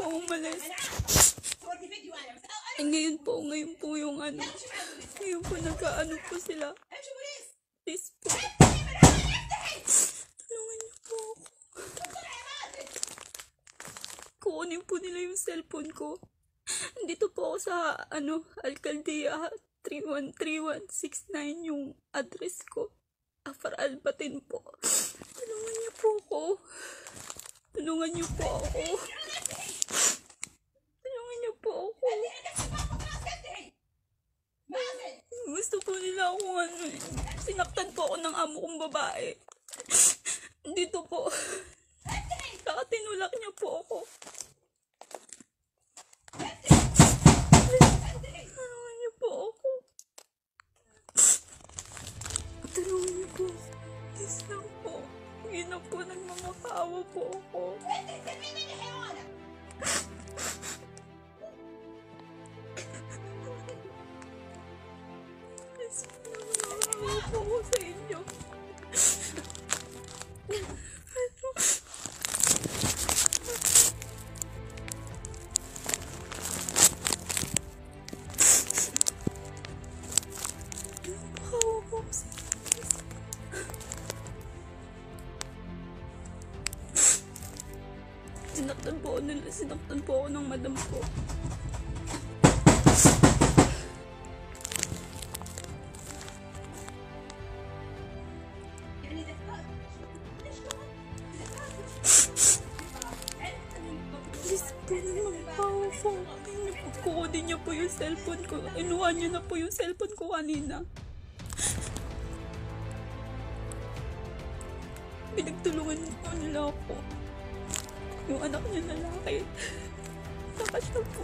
akong umalis. Eh, ngayon po yung ano. Ngayon po nagkaano po sila. Please po. Tulungan niyo po ako. Kukunin po nila yung cellphone ko. Dito po ako sa Alcaldía 313169 yung address ko. Afar Albatin po. Tulungan niyo po ako. Tulungan niyo po ako. Tulungan niyo po ako. Gusto po nila ako sinaktan po ako ng amo kong babae. Dito po. Saka tinulak niya po ako. Tulungan niyo po ako. Tulungan niyo po. Please lang po. Hindi na po nagmamakaawa po ako. Please po, nagmamakaawa po ako sa inyo. Sinaktan po ako ng madam ko. Please po, magpawa po. Kukunin niyo po yung cellphone ko. Inuha niyo na po yung cellphone ko kanina. Pinagtulungan po nila ako. Yung anak niya lalaki. Saka siya po.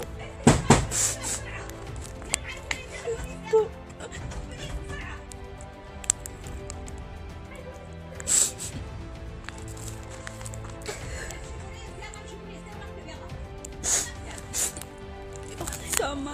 Po. Hindi ako nasama.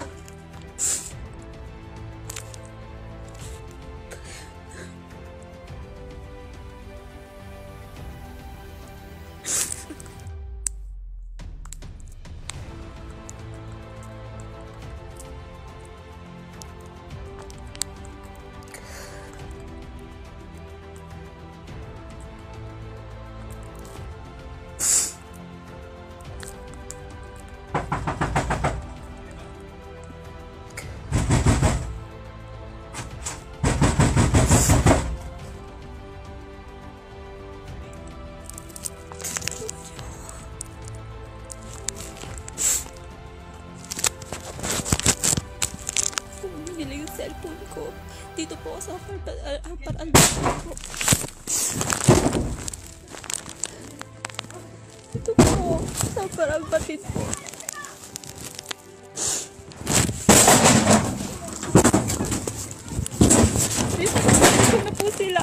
Nila yung cellphone ko. Dito po ako sa Afar Albatin po. Dito po sa Afar Albatin po. Dito na po sila.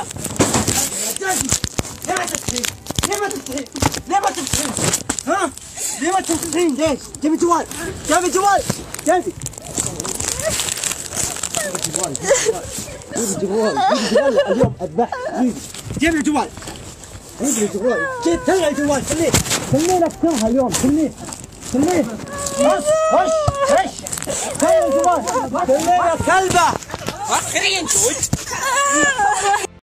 ليه ما تنتهين ليش؟ جيبي جوال جيبي جوال جيبي جيبي جوال اليوم اذبح جيبي الجوال جيبي الجوال طلع الجوال خلينا نكسرها اليوم خليه هش طلع الجوال خلينا كلبه